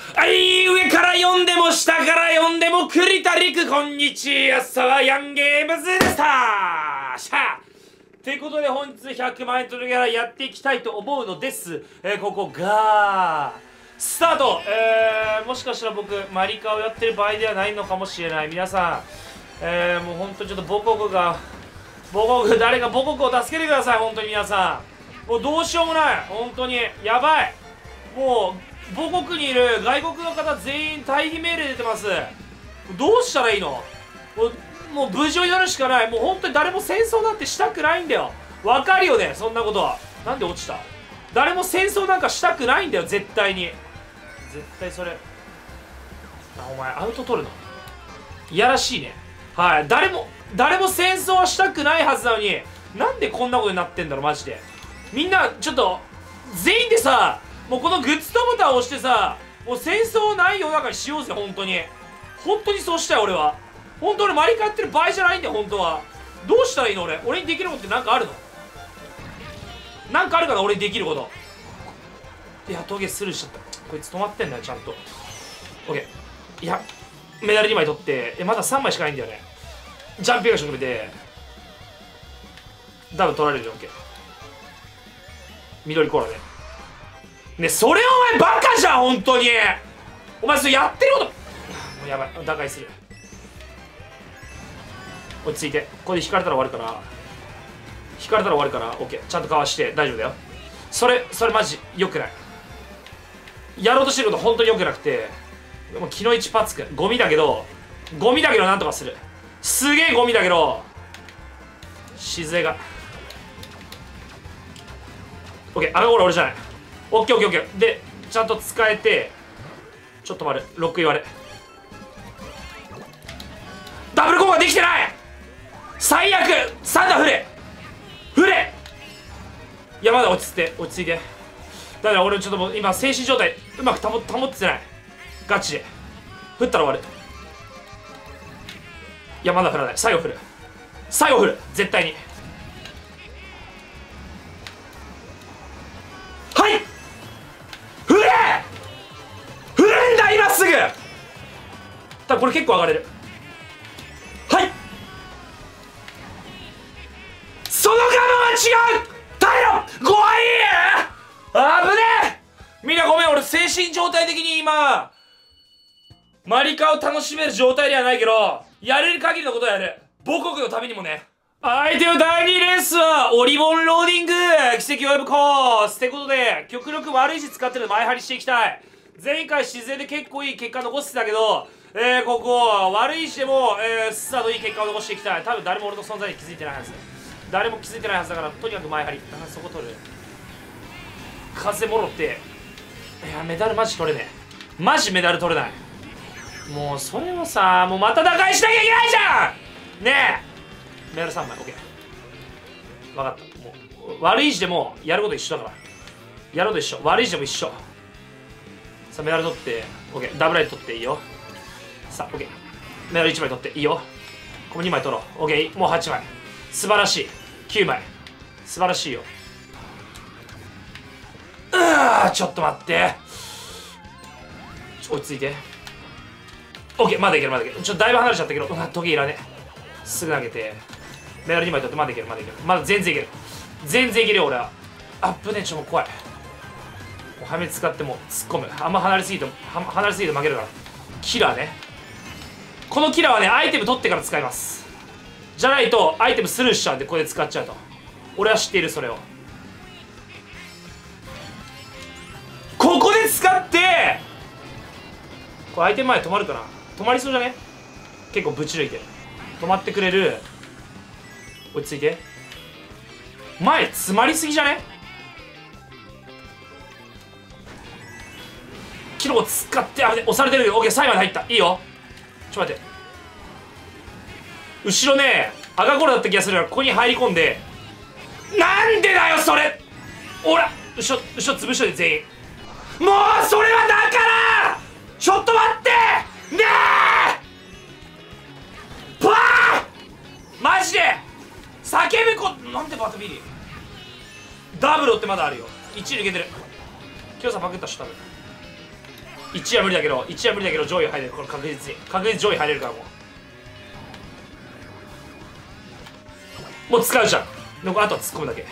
はい、上から読んでも下から読んでも栗田陸、こんにちは、さはヤンゲームズでしたしゃあということで本日100万円取るギャラやっていきたいと思うのです。ここがスタート。もしかしたら僕マリカをやってる場合ではないのかもしれない。皆さん、もう本当にちょっと誰か母国を助けてください。本当に皆さん、もうどうしようもない。本当にやばい。もう母国にいる外国の方全員退避命令出てます。どうしたらいいの？もう無事を祈るしかない。もう本当に誰も戦争なんてしたくないんだよ。わかるよね、そんなことは。なんで落ちた？誰も戦争なんかしたくないんだよ、絶対に。絶対それ。お前アウト取るのいやらしいね。はい、誰も戦争はしたくないはずなのに、なんでこんなことになってんだろマジで。みんなちょっと全員でさ、もうこのグッズとボタンを押してさ、もう戦争ない世の中にしようぜ。本当にそうしたよ。俺は本当俺マリカやってる場合じゃないんだよ。本当はどうしたらいいの？俺にできることって何かあるの？なんかあるかな俺にできること。いや、峠スルーしちゃった。こいつ止まってんだよちゃんと。 OK。 いや、メダル2枚取って、まだ3枚しかないんだよね。ジャンプがしょくめてダブル取られるじゃん。 OK。 緑コーラね。それお前バカじゃん本当に。お前それやってることもうやばい。打開する。落ち着いて。これで引かれたら終わるから、OK。 ちゃんとかわして大丈夫だよ。それマジ良くない。やろうとしてること本当に良くなくて、もう気の一パツクゴミだけどなんとかする。すげえゴミだけど静江が OK。 あれ俺じゃない。 OKOKOK でちゃんと使えて、ちょっと待る。ロック言われ。ダブルコーができてない。最悪。サンダー振れ。いやまだ落ち着いて。だから俺ちょっともう今精神状態うまく保ってない。ガチで振ったら終わる。いやまだ振らない。最後振る絶対に。はい、振るんだ今すぐ。多分これ結構上がれる。はい、その我慢は違う。耐えろ。怖い。危ねえ。みんなごめん、俺精神状態的に今マリカを楽しめる状態ではないけど、やれる限りのことをやる。母国のためにもね。相手の第2レースはオリボンローディング奇跡を呼ぶコースってことで、極力悪い位置使ってるの前張りしていきたい。前回自然で結構いい結果残してたけど、ここ悪い位置でも、スタートいい結果を残していきたい。多分誰も俺の存在に気づいてないはず。誰も気づいてないはずだから、とにかく前張り。そこ取る。風もろって。いやメダルマジ取れねえ。マジメダル取れない。もうそれをさ、もうまた打開しなきゃいけないじゃんねえ。メダル3枚 OK。 分かった。もう悪い位置でもやること一緒だから、やること一緒。悪い位置でも一緒。さあメダル取って OK。 ダブルライト取っていいよ。さあ OK。 メダル1枚取っていいよ。この2枚取ろう。 OK。 もう8枚。素晴らしい。9枚。素晴らしいよ。ちょっと待って。落ち着いて。 OK。 まだいける。ちょっとだいぶ離れちゃったけど、時計いらねえ。すぐ投げてメダル2枚取って、まだいける。まだ全然いけるよ俺は。アップね。ちょっと怖い。もう破滅使っても突っ込む。あんま離れすぎて負けるから。キラーね。このキラーはねアイテム取ってから使います。じゃないとアイテムスルーしちゃうんで、これで使っちゃうと。俺は知っているそれを。ここで使って、これアイテム前止まるかな。止まりそうじゃね。結構ぶち抜いて止まってくれる。落ち着いて。前詰まりすぎじゃね。キロを使って、押されてるけど OK。 最後まで入った。いいよ。ちょっと待って、後ろね赤ゴールだった気がするから、ここに入り込んで。なんでだよそれ。ほら後ろ潰しといて全員。もうそれはだから、ちょっと待ってねえ。パーマジで叫ぶこ。なんでバトビリダブルってまだあるよ。1抜けてる。今日さパクったし多分。 1は無理だけど上位入れる。これ確実に上位入れるからもう使うじゃん。あとは突っ込むだけ。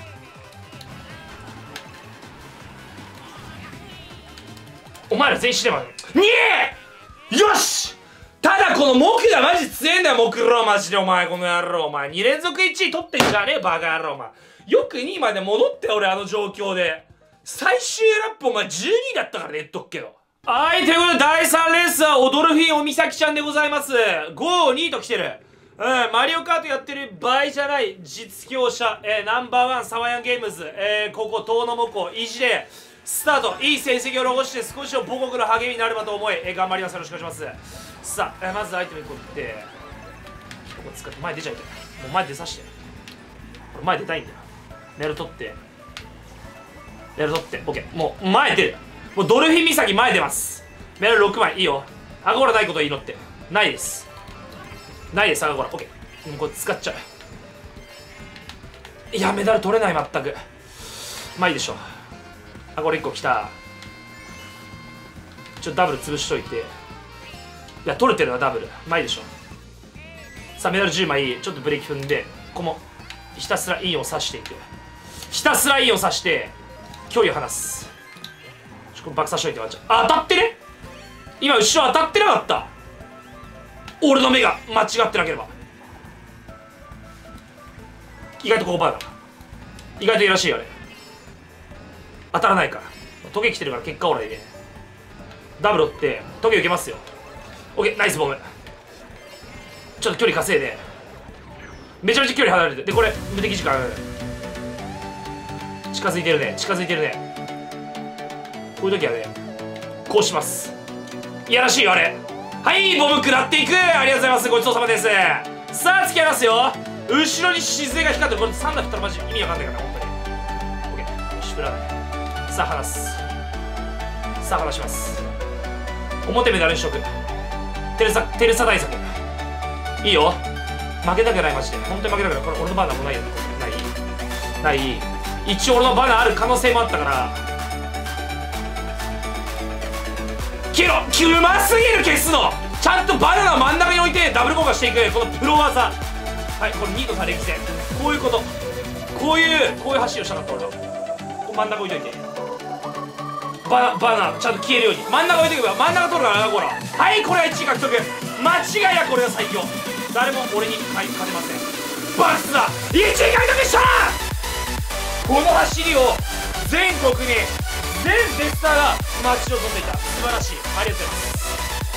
お前ら全員死ねば2！ よし！ただこの木がマジ強えんだよ、木郎マジで。お前この野郎、お前2連続1位取ってんじゃねえバカ野郎。お前よく2位まで戻って俺、あの状況で。最終ラップお前12位だったからね、言っとくけど。はい、ということで第3レースはオドルフィンおみさきちゃんでございます。5、2と来てる。マリオカートやってる場合じゃない実況者、ナンバーワンサワヤンゲームズ、ここ遠野もこ意地でスタート、いい成績を残して少しの母国の励みになればと思い、頑張ります。よろしくお願いします。さあ、まずアイテム1個打ってここ使って前出ちゃいたい。もう前出さして、これ前出たいんだよ。メル取ってメル取って OK。 もう前出る。もうドルフィン岬前出ます。メル6枚いいよ。アゴラないこといいのってないです。ないです、アゴラ OK。 もうこれ使っちゃう。いやメダル取れない、全く。まあいいでしょう。アゴラ1個きた。ちょっとダブル潰しといて。いや取れてるなダブル。まあいいでしょう。さあメダル10枚ちょっとブレーキ踏んで、ここもひたすらインを刺していく。ひたすらインを刺して距離を離す。これ爆刺しといて。当たってね。今後ろ当たってなかった。俺の目が間違ってなければ。意外とここバーだ。意外といいらしいよあれ。当たらないから。トゲ来てるから結果オーライでダブル打ってトゲ受けますよ。 OK ナイスボム。ちょっと距離稼いでめちゃめちゃ距離離れて、でこれ無敵時間近づいてるね、近づいてるね。こういう時はねこうします。いやらしいよあれ。はい、ボム食らっていく。ありがとうございます、ごちそうさまです。さあ突き放すよ。後ろに静が光ってる。これ3打振ったらマジ意味わかんないから本当に。 OK よし振らない。さあ離す。さあ離します。表メダルにしとく。テレサ対策いいよ。負けたくないマジで、本当に負けたくない。これ俺のバナーもないよね。ない一応俺のバナーある可能性もあったから消えろ。うますぎる消すの。ちゃんとバナナ真ん中に置いてダブル効果していくこのプロ技。はい、これ2と3歴戦。こういうこと、こういう走りをしたかった俺は。こう真ん中置いといてバナナちゃんと消えるように真ん中置いとけば真ん中取るからな。こらはい、これは1位獲得。間違いなくこれが最強。誰も俺に、はい、勝てません。バスだ1位獲得した。この走りを全国に全レスターが待ち望んでいた。素晴らしい。ありがとうございます。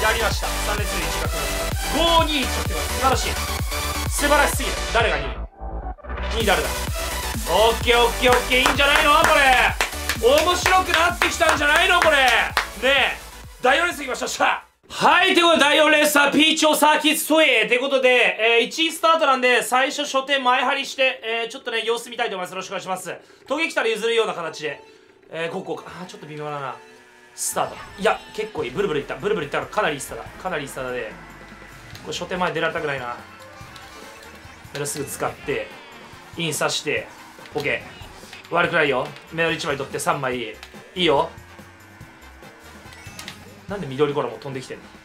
やりました。3列目1位獲得。521獲得。素晴らしい。素晴らしすぎる。誰が2位？ 2 位誰だ？オッケーオッケーオッケー。いいんじゃないのこれ。面白くなってきたんじゃないのこれ。ねえ第4レースいきましょう。はい、ということで第4レースはピーチョサーキットへということで、1位スタートなんで最初初手前張りして、ちょっとね様子見たいと思います。よろしくお願いします。トゲ来たら譲るような形で、ここか。ちょっと微妙だな。スタート。いや結構いい。ブルブルいった。ブルブルいったらかなりいいスターだ。かなりいいスターだで、これ初手前出られたくないな。メダルすぐ使ってイン刺して OK。 悪くないよ。メダル1枚取って3枚いいよ。なんで緑コラも飛んできてんの。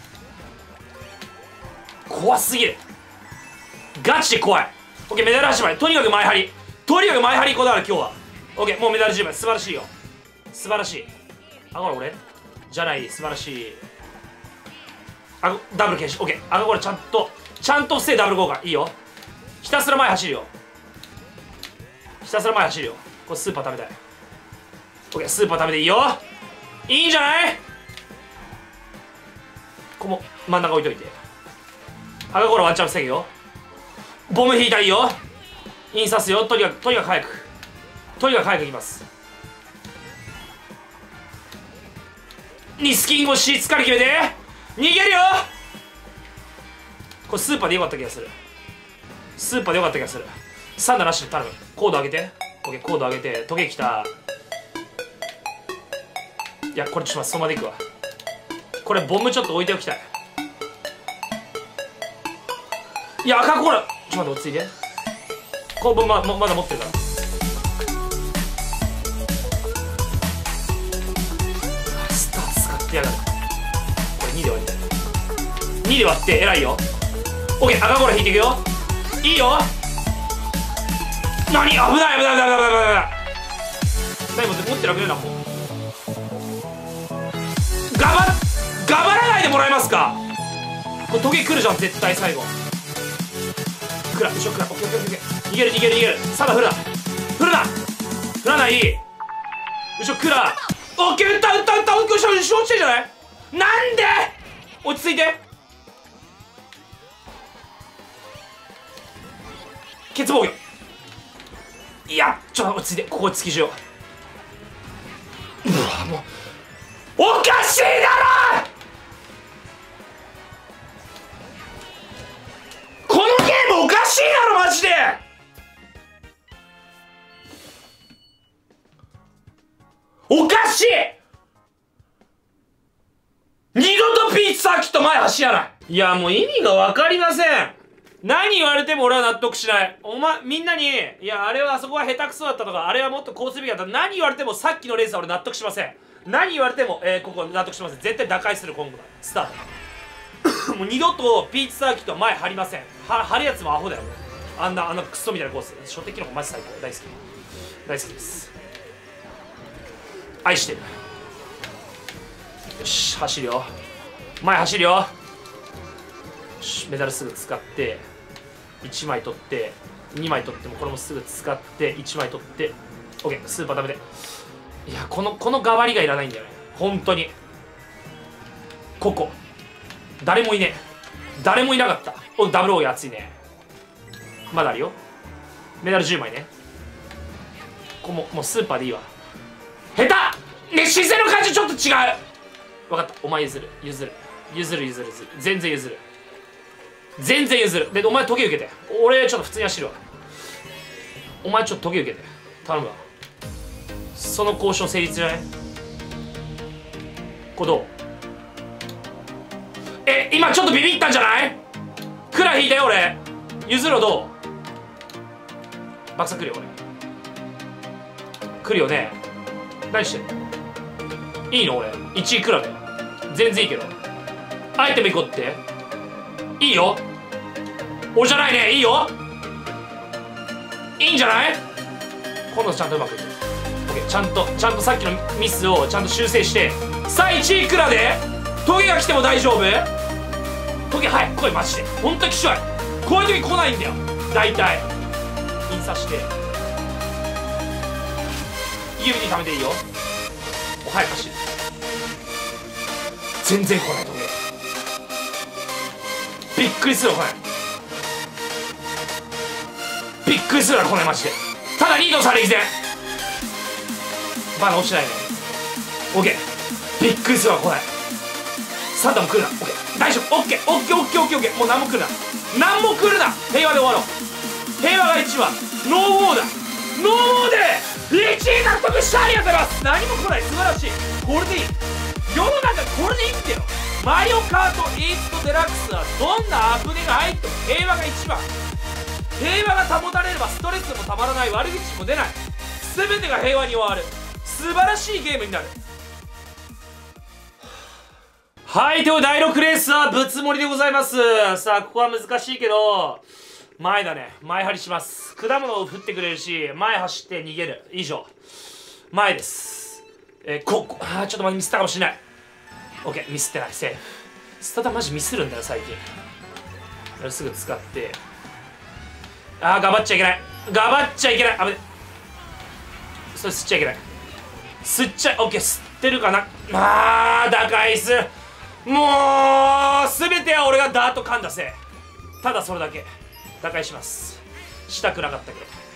怖すぎる。ガチで怖い。 OK メダル8枚。とにかく前張り。とにかく前張りこだわる今日は。 OK もうメダル10枚。素晴らしいよ。素晴らしい。あ、これ俺じゃない。素晴らしい。あ、ダブル検視 OK。 あ、これちゃんと防いダブル効果いいよ。ひたすら前走るよ。ひたすら前走るよ。これスーパー食べたい。 OK スーパー食べていいよ。いいんじゃない。ここも真ん中置いといて赤コーラワンチャン防ぐよ。ボム引いたらいいよ。イン刺すよ。とにかく早くいきます。にスキンゴしっかり決めて逃げるよ。これスーパーでよかった気がする。サンダーなしで頼む。コード上げて OK。 コード上げてトゲきた。いやこれちょっとそのままでいくわ。これボムちょっと置いておきたい。いや赤コーラちょっと待って落ち着いて。このボムまだ持ってるから。スター使ってや 2で割って偉いよ。オッケー、赤コーラ引いていくよ。いいよ。何、危ない危ない危ない危ない危ない。何持って楽ねえな。もうがばらないでもらえますか。これトゲ来るじゃん絶対。最後クラ後ろクラ。オッケーオッケーオッケー。逃げる逃げる逃げる。さだ振るな振るな振らない。後ろクラ。オッケー、打った打った打った。後ろ後ろ落ちてるじゃない。なんで。落ち着いて。ケツ防御。いや、ちょっと落ち着いて。ここ突きしよう。うわ、もうおかしいだろ。このゲームおかしいだろマジで。おかしい。二度とピーチサーキット前走らない。いや、もう意味が分かりません。何言われても俺は納得しない。みんなに、いや、あれはあそこは下手くそだったとか、あれはもっとこうすべきだった。何言われてもさっきのレースは俺納得しません。何言われても、ここ納得しません。絶対打開する今後だ。スタート。もう二度とピーチサーキットは前張りません。張るやつもアホだよ。あんなクソみたいなコース。初手機能マジ最高。大好き。大好きです。愛してる。よし、走るよ。前走るよ。よし、メダルすぐ使って、1枚取って、2枚取ってもこれもすぐ使って、1枚取って、OK、スーパーダメで。いや、このがわりがいらないんだよね。本当に。ここ。誰もいねえ。誰もいなかった。ダブルオーヤー熱いね。まだあるよ。メダル10枚ね。もうスーパーでいいわ。下手ね、姿勢の感じちょっと違う。分かった。お前譲る全然譲る。全然譲る。で、お前時計受けて。俺ちょっと普通に走るわ。お前ちょっと時計受けて頼むわ。その交渉成立じゃない？これどう？今ちょっとビビったんじゃない？クラ引いたよ俺。譲るのどう？爆殺来るよ俺。来るよね。何してんの？いいの俺。1位クラだよ。全然いいけど。アイテム行こうって。いいよ。俺じゃないね。いいよ。いいんじゃない？今度ちゃんとうまくいく。OK、ちゃんとさっきのミスをちゃんと修正して。さあ1位クラでトゲが来ても大丈夫？トゲ早く来いマジで。ほんときしょい。こういう時来ないんだよ大体。インサして EMD 貯めていいよ。早く走る。全然来ないトゲ。びっくりするわ来ない。びっくりするわ来ないマジで。ただリードされ依然まだ落ちないね。 OK、 びっくりするわ来ない。サンタも来るな。 OK、 大丈夫。 OKOKOKOK、 もう何も来るな。何も来るな。平和で終わろう。平和が一番。ノーウォーだ。ノーウォーで1位獲得した。ありがとうございます。何も来ない。素晴らしい。これでいい。世の中これでいいんだよ。マリオカート8デラックスはどんなアップデートが入っても平和が一番。平和が保たれればストレスもたまらない。悪口も出ない。全てが平和に終わる。素晴らしいゲームになる。はい、という第6レースはぶつ盛りでございます。さあここは難しいけど前だね。前張りします。果物を振ってくれるし前走って逃げる。以上前です。ちょっとミスったかもしれない。 OK、 ミスってない。セーフ。スタダマジミスるんだよ最近。すぐ使ってがばっちゃいけない。危ね。それ吸っちゃいけない。吸っちゃ OK、 吸ってるかな。打開する。もう全ては俺がダート噛んだせい。ただそれだけ。打開します。したくなかった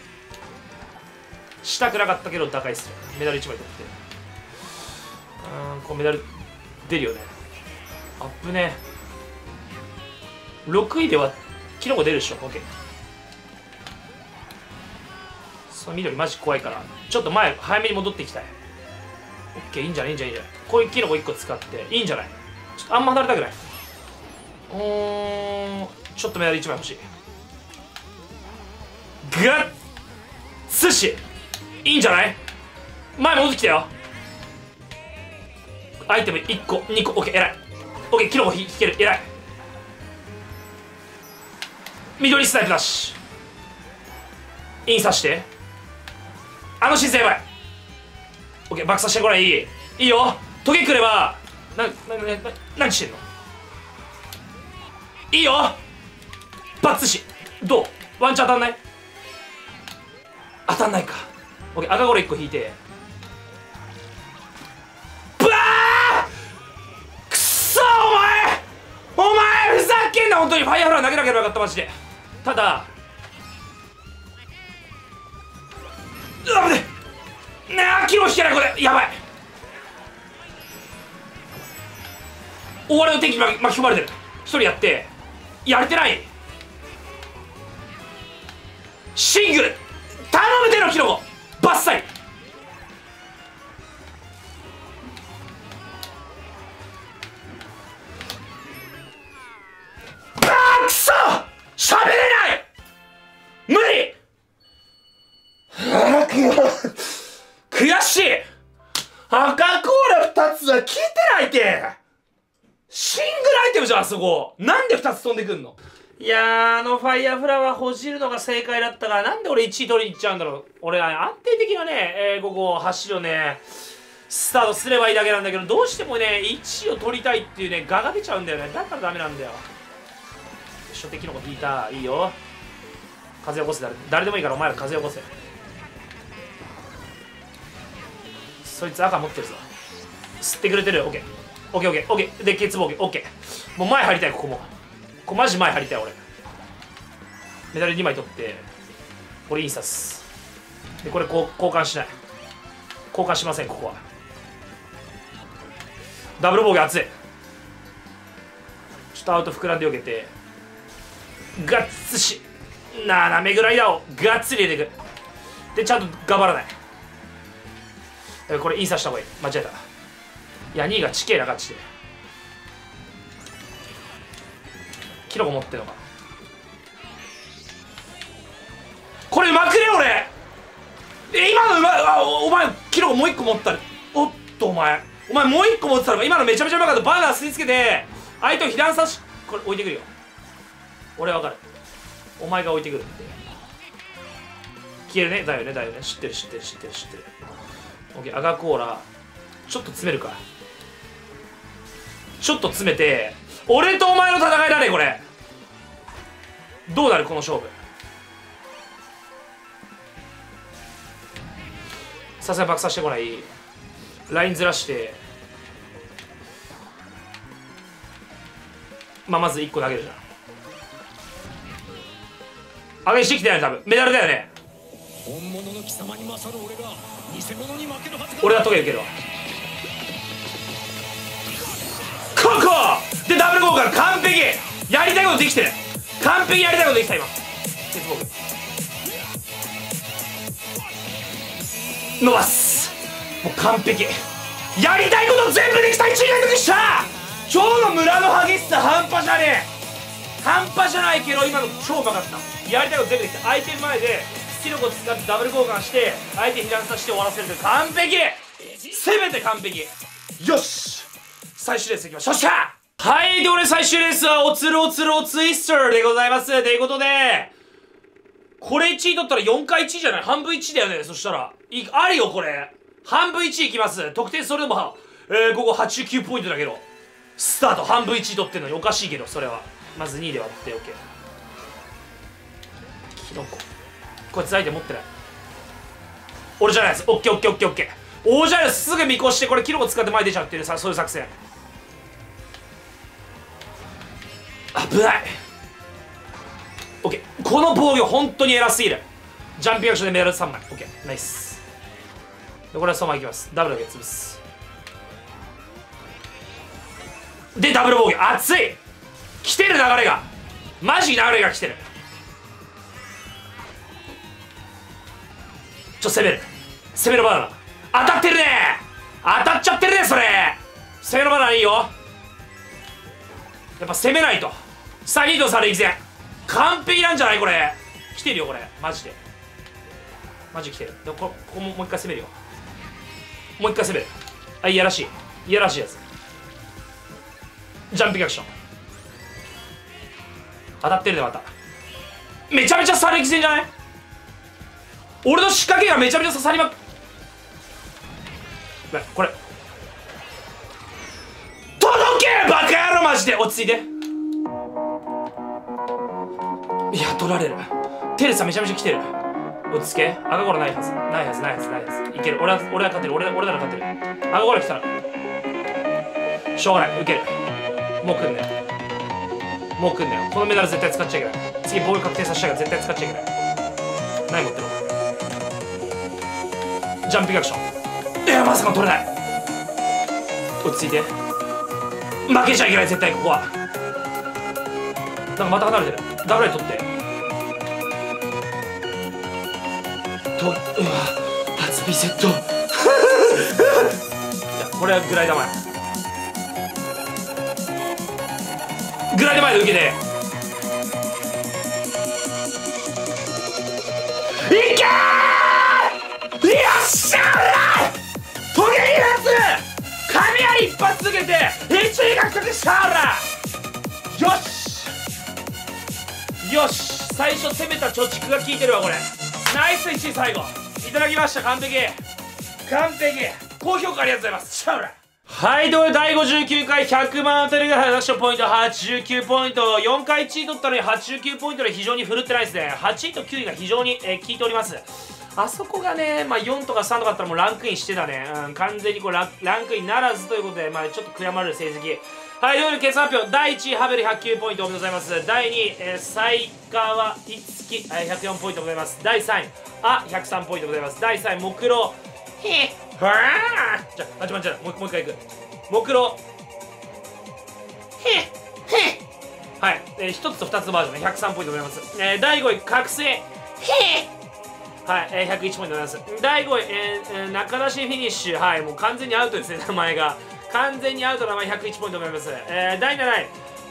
けど打開する。メダル1枚取って。こうメダル出るよね。アップね。6位ではキノコ出るでしょ。 OK、 その緑マジ怖いからちょっと前早めに戻っていきたい。 OK、 いいんじゃない。こういうキノコ1個使っていいんじゃない。ちょっとあんま離れたくない。ちょっとメダル1枚欲しい。ガッツシいいんじゃない。前戻ってきたよ。アイテム1個2個 OK、 偉い。 OK、 キノコ引ける。偉い。 緑スナイプだしインさしてあの姿勢やばい。オッケー、爆さしてこれ。いいよ。トゲくれば何してんの。いいよ。バツしどうワンチャン当たんない。当たんないか。オッケー、赤ゴロ1個引いてブワーくっそお前ふざけんな。本当にファイアフラー投げなければよかった。マジで。ただ危ねえねえ、キロ引けない。これやばい。終わりの天気に巻き込まれてる。一人やってやれてない。シングル頼むてのキノコバッサリ。くそ喋れない無理。悔しい。赤コーラ2つは効いてないて。シングルアイテムじゃんあそこ。なんで2つ飛んでくんの。いやー、ファイヤーフラワーほじるのが正解だったから、なんで俺1位取りに行っちゃうんだろう。俺は安定的なね、ここ走りをねスタートすればいいだけなんだけど、どうしてもね1位を取りたいっていうね我が出ちゃうんだよね。だからダメなんだよ。初手キノコ引いた。いいよ。風起こせ。誰でもいいからお前ら風起こせ。そいつ赤持ってるぞ。吸ってくれてる。オッケーオッケーオッケーオッケーでケツボーケーオッケー。もう前入りたい。ここもマジ前入りたい俺。メダル2枚取ってこれインサスで、これ交換しない。交換しません。ここはダブルボーゲ熱い。ちょっとアウト膨らんでよけてガッツし斜めぐらいだをガッツリ入れていく。でちゃんと頑張らない。これインサした方がいい。間違えた。いや2位が地形な感じでキノコ持ってるのか。これうまくね俺。今のうまい。お前キノコもう1個持ったら。おっとお前もう1個持ってたのか。今のめちゃめちゃうまかった。バーナー吸い付けて相手を被弾さしこれ置いてくるよ。俺わかる。お前が置いてくるって消えるね。だよね知ってる。オッケー、赤コーラちょっと詰めるか。ちょっと詰めて俺とお前の戦いだねこれ。どうなるこの勝負。さすがに爆さしてこない。ラインずらしてまず1個投げるじゃん。上げしてきたよね多分。メダルだよね。本物の貴様に勝る俺が偽物に負けるはずだ。俺がトゲ受けるわ。ここでダブルゴーカー完璧。やりたいことできてる。完璧やりたいことできた今。鉄棒伸ばす。もう完璧。やりたいこと全部できた。1位獲得した。今日の村の激しさ半端じゃねえ。半端じゃないけど今の超うまかった。やりたいこと全部できた。相手の前でキノコ使ってダブル交換して相手被弾させて終わらせるという完璧。全て完璧。よし最終レースいきましょう。はい、で俺最終レースはおつるツイスターでございます。ということでこれ1位取ったら4回1位じゃない。半分1位だよね。そしたらあるよこれ。半分1位いきます。得点それでもここ89ポイントだけどスタート半分1位取ってんのにおかしいけど、それはまず2位で割って OK。 キノコこいつ相手持ってない。俺じゃないです。オッケー王者ですぐ見越してこれキノコ使って前出ちゃうっていうそういう作戦。危ない。オッケー、この防御本当に偉すぎる。ジャンピングアクションでメダル3枚。オッケーナイス。でこれはそのままいきます。ダブルだけ潰す。でダブル防御熱い。来てる流れがマジ流れが来てる。攻めるバナナ当たってるね。当たっちゃってるね。それ攻めるバナナいいよ。やっぱ攻めないと。さあ2と3でいくぜ。完璧なんじゃないこれ。来てるよこれマジで。マジ来てる。でここもう一回攻めるよ。もう一回攻める。あ、いやらしいやつ。ジャンピングアクション当たってるね。まためちゃめちゃ刺されきせんじゃない？俺の仕掛けがめちゃめちゃ刺さりまくこれ届けバカ野郎マジで。落ち着いて。いや取られる。テレサめちゃめちゃ来てる。落ち着け。赤ゴロないはずないはずないはずないはず。いける。俺は勝ってる。俺なら勝ってる。赤ゴロ来たらしょうがない。受ける。もう来んねん。もう来んねん。このメダル絶対使っちゃいけない。次ボール確定させたから絶対使っちゃいけない。何持ってるの？ジャンピングアクション。いやまさか取れない。落ち着いて。負けちゃいけない絶対ここは。なんかまた離れてる。ダブルで取ってうわ初ビセットいやこれはグライダー前。グライダー前で受けていけー。よっしゃートゲリラス雷一発受けて1位獲得したーら。よしよし最初攻めた貯蓄が効いてるわこれ。ナイス1位最後いただきました。完璧完璧。高評価ありがとうございます。シャウラはい、ということで第59回100万テレビハイダッシュポイント89ポイント。4回1位取ったのに89ポイントで非常に振るってないですね。8位と9位が非常に、効いております。あそこがね、4とか3とかあったらもうランクインしてたね。完全にこうランクインならずということで、ちょっと悔やまれる成績。はい、ということで決算発表。第1位、ハベル109ポイントおめでとうございます。第2位、才川いつき104ポイントございます。第3位、103ポイントございます。第3位、木郎はぁじゃあ、もう一回いく。木郎はい、1つと2つのバージョンね、103ポイントございます。第5位、覚醒はい、101ポイントございます。第5位、中出しフィニッシュ。はい、もう完全にアウトですね、名前が。完全にアウトの名前101ポイントございます。第7位、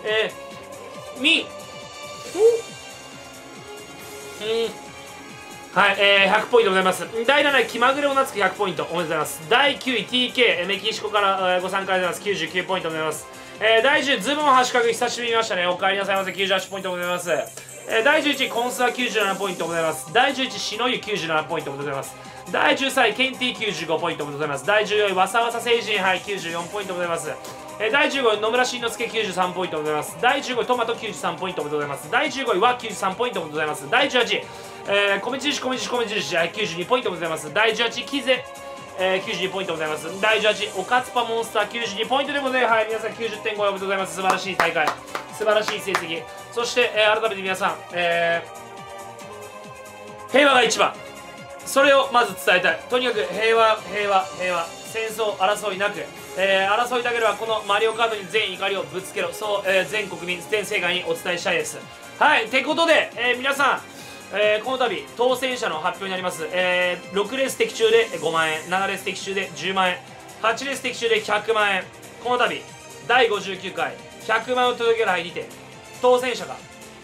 はい、100ポイントございます。第7位、気まぐれをなつく100ポイントおめでとうございます。第9位、TK、メキシコからご参加ありがとうございます。99ポイントございます。第10位、ズボンハッシュタグ久しぶりに見ましたね。お帰りなさいませ。98ポイントございます。第11位、コンスは97ポイントございます。第11位、しのゆ97ポイントございます。第13位、ケンティ95ポイントございます。第14位、わさわさ星人、はい、94ポイントございます。第15位、野村しんのすけ93ポイントございます。第15位、トマト93ポイントございます。第15位は93ポイントございます。第18位、米印92ポイントございます。第18位、キゼ92ポイントございます。第18位、おかつぱモンスター92ポイントでございます。はい、皆さん90点超えおめでとうございます。素晴らしい大会、素晴らしい成績。そして、改めて皆さん、平和が一番、それをまず伝えたい。とにかく平和、戦争、争いなく、争いだけではこのマリオカートに全怒りをぶつけろ、そう、全国民全世界にお伝えしたいです。はい、ってことで、皆さん、この度当選者の発表になります。6レース的中で5万円、7レース的中で10万円、8レース的中で100万円。この度第59回100万を届ける杯にて当選者が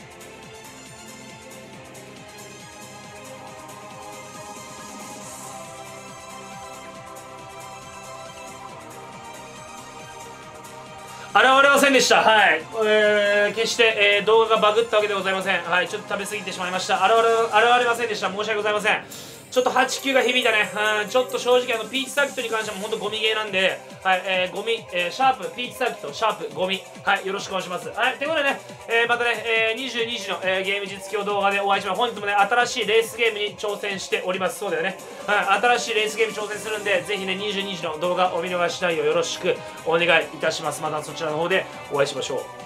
現れませんでした。はい、決して、動画がバグったわけでございません。はい、ちょっと食べ過ぎてしまいました。現れませんでした。申し訳ございません。ちょっと8、9が響いたね。ちょっと正直ピーチサーキットに関しても本当ゴミゲーなんで、はい、ゴミ、シャープ、ピーチサーキット、シャープ、ゴミ、はい、よろしくお願いします。はい、ということでね、またね、22時の、ゲーム実況動画でお会いします。本日もね、新しいレースゲームに挑戦しております。そうだよね。はい、新しいレースゲームに挑戦するんで、ぜひね、22時の動画お見逃しないようよろしくお願いいたします。またそちらの方でお会いしましょう。